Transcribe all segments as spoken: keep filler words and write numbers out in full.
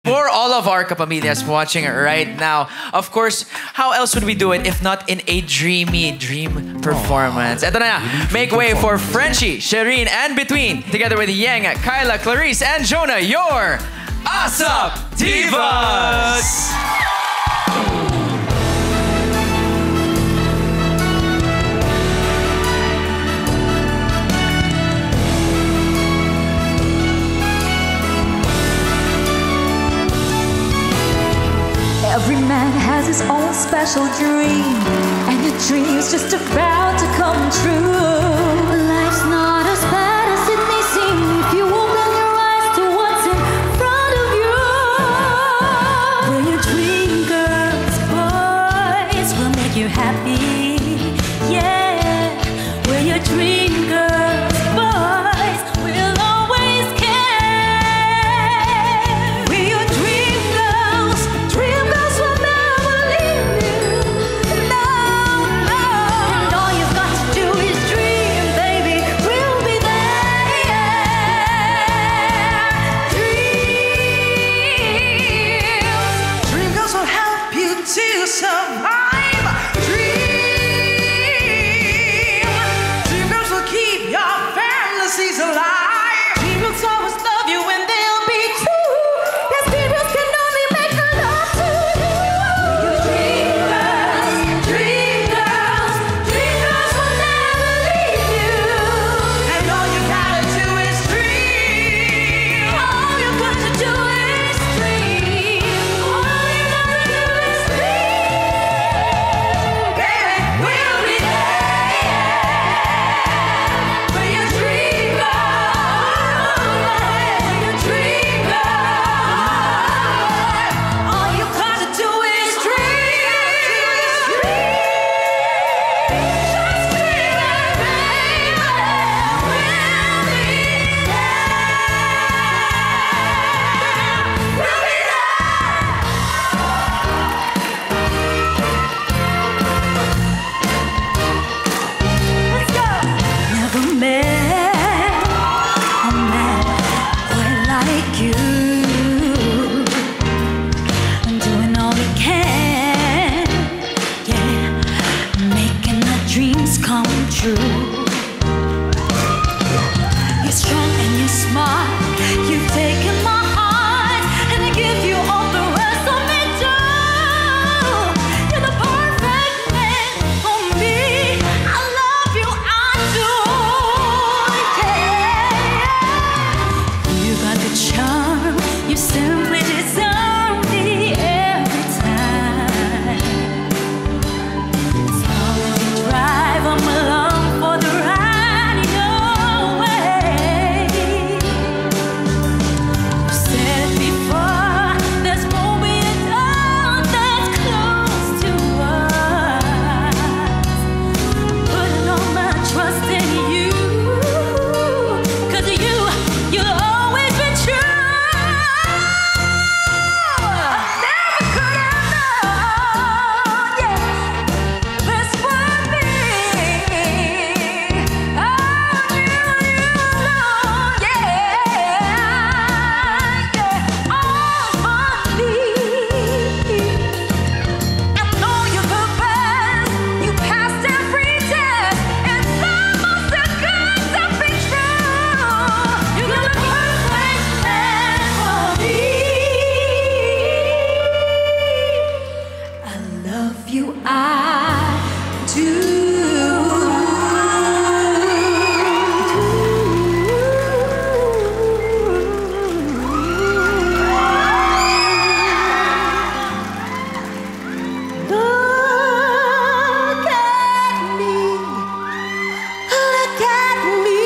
For all of our kapamillas watching it right now, of course, how else would we do it if not in a dreamy dream performance? Ito na, make way for Frenchie, Shireen, and Between, together with Yang, Kyla, Clarice, and Jonah, your ASAP Divas! Every man has his own special dream, and your dream's just about to come true. Life's not as bad as it may seem if you open your eyes to what's in front of you. Where your dream girls, boys will make you happy. Yeah, where your dream girls, boys will always care. Where your dream girls, dream girls will never leave you. No, no. And all you've got to do is dream, baby. We'll be there. Dreams. Dream girls will help you to survive. Dream. Dream girls will keep your fantasies alive. Dream girls always love you and they'll be true. Yes, dream girls can only make a love to you. Your dream girls, dream girls, dream girls will never leave you. And all you gotta do is dream. All you got to do is dream. All you gotta do is dream. Baby, we'll be there. For your dream girl, for your dream girl. All you got to do is dream. Just dream, baby. We'll be there. We'll be Let's go. Never met a man quite like you, doing all he can, yeah, making the dreams come true. You're strong and you're smart. You've taken my heart, and I give you all the rest of me too. You're the perfect man for me. I love you, I do. Yeah. You got the charm. You simply deserve me every time. As long as you drive, I'm along for the ride your way. You said it before, there's more we done that's close to us. Putting all my trust in you, 'cause you, you'll always be true. Never could have known, yeah, this would be. Oh, you, you alone, yeah, yeah, all for me. I know you're the best. You passed every test. It's almost as good to be true. You're the perfect man for me. I love you, I do. Look at me, look at me.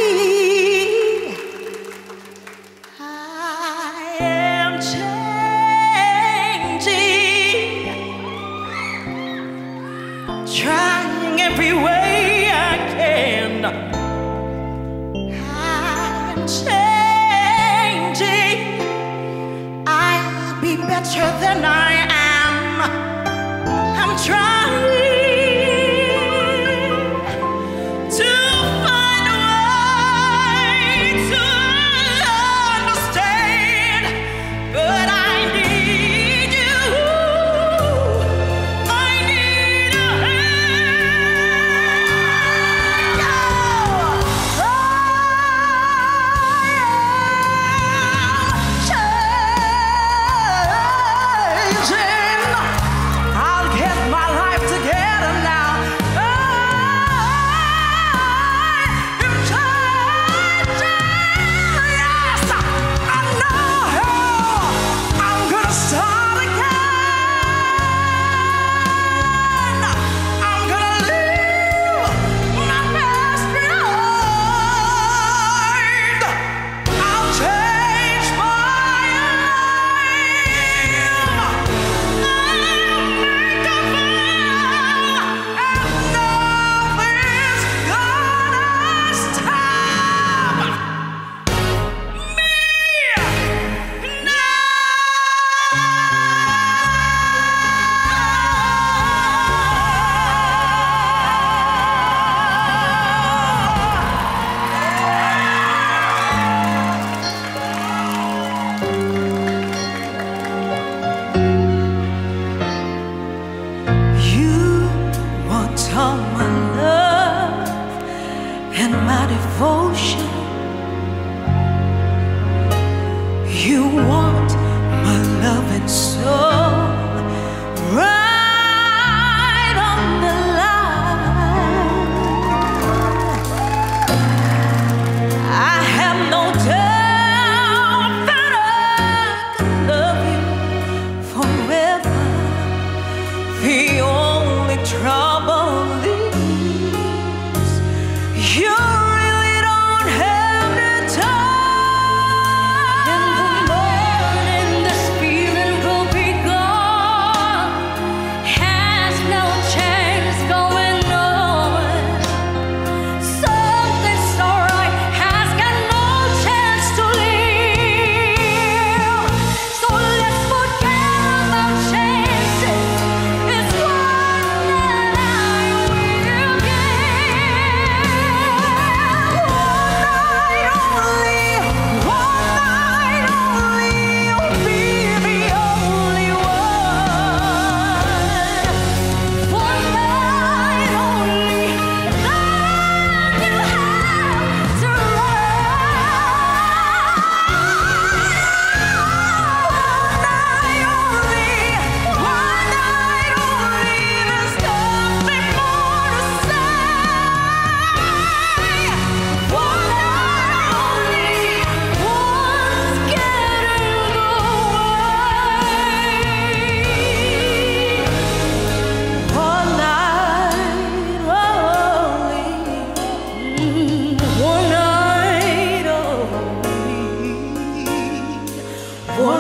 I am changing, trying every way I can. I'm changing. I'll be better than I am. I'm trying to find a way to understand, but I need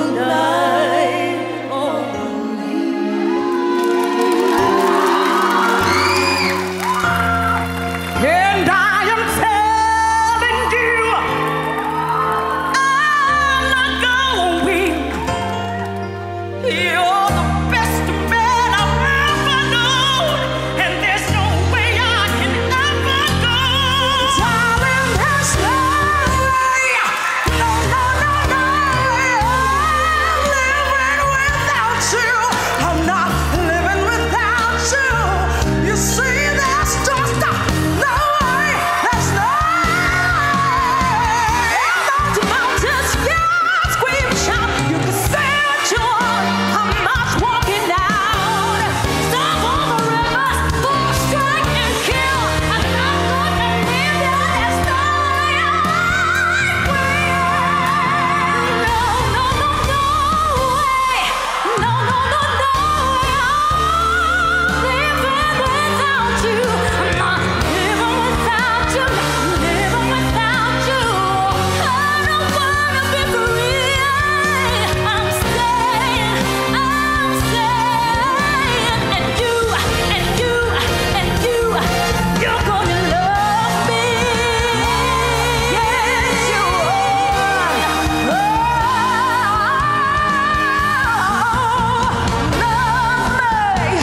night only. And I am telling you, I'm not going. You're the best man I've ever known, and there's no way I can ever go. Darling, there's no way. No, no, no, no. I'm living without you. I'm not living without you. You see, there's just no way. There's no way. The mountains can scream, shout. You can say what you want. I'm not walking down. Stop all the rivers, full strike and kill. I'm not gonna leave you. There's no way. No, no, no, no way. No, no, no, no way. I'm living without you. I'm not living without you. Living without you. I don't wanna be free. I'm staying. I'm staying. And you, and you, and you, you're gonna love me. Yes, you are. Oh, love me,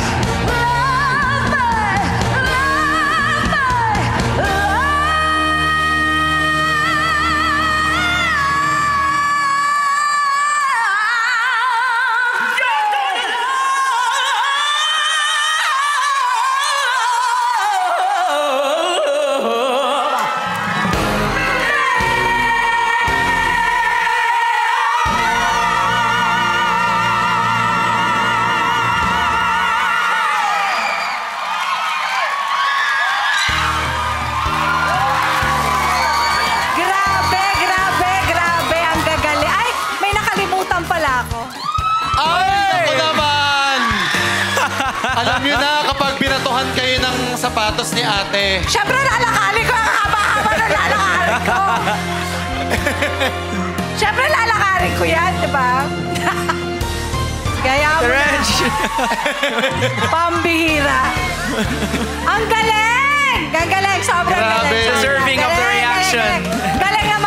Grabe, grabe, grabe. Ang gagali. Ay, may nakalimutan pala ako. Ay, ako naman! Alam niyo na, kapag binatuhan kayo ng sapatos ni ate, Siyempre, lalakali ko ang haba-haba ng lalakari ko. Siyempre, lalakari ko yan, di ba? Kaya mo na. Rench. Pambihira. Ang galing! Ang galing, sobrang Grabe. galing. Deserving of the Galing, reaction. galing, galing. Galing ng